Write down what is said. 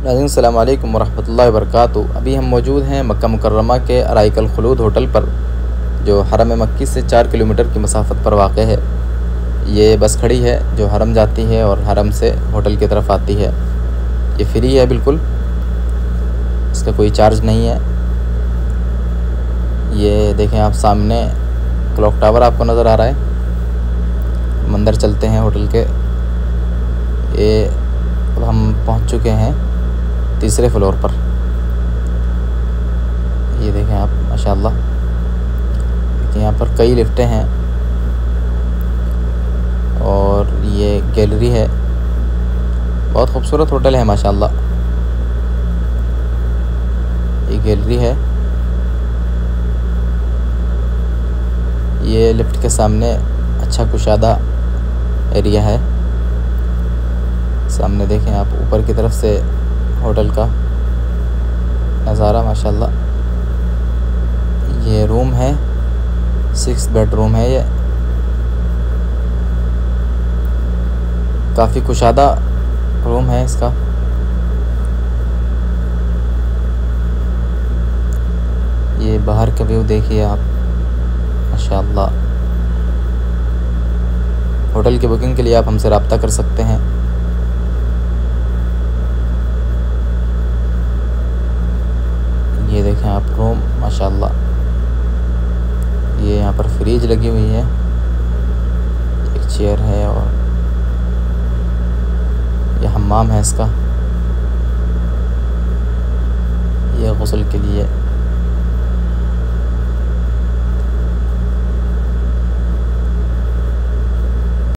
नाज़रीन अस्सलाम वालेकुम वरहमतुल्लाहि वबरकातुहू। अभी हम मौजूद हैं मक्का मुकर्रमा के अराइकल खुलूद होटल पर, जो हरम मक्की से 4 किलोमीटर की मसाफत पर वाक़ है। ये बस खड़ी है जो हरम जाती है और हरम से होटल की तरफ आती है। ये फ्री है बिल्कुल, इसका कोई चार्ज नहीं है। ये देखें आप सामने क्लॉक टावर आपको नज़र आ रहा है। मंदिर चलते हैं होटल के। ये अब हम पहुंच चुके हैं तीसरे फ्लोर पर। ये देखें आप माशाल्लाह, यहाँ पर कई लिफ्टें हैं और ये गैलरी है। बहुत खूबसूरत होटल है माशाल्लाह। ये गैलरी है। ये लिफ्ट के सामने अच्छा कुशादा एरिया है। सामने देखें आप ऊपर की तरफ से होटल का नज़ारा माशाल्लाह। ये रूम है, 6 बेडरूम है। ये काफ़ी कुशादा रूम है इसका। ये बाहर का व्यू देखिए आप माशाल्लाह। होटल की बुकिंग के लिए आप हमसे रब्ता कर सकते हैं। ये देखें आप रूम माशाल्लाह। ये यहाँ पर फ्रिज लगी हुई है, एक चेयर है और ये हम्माम है इसका। ये गुस्ल के लिए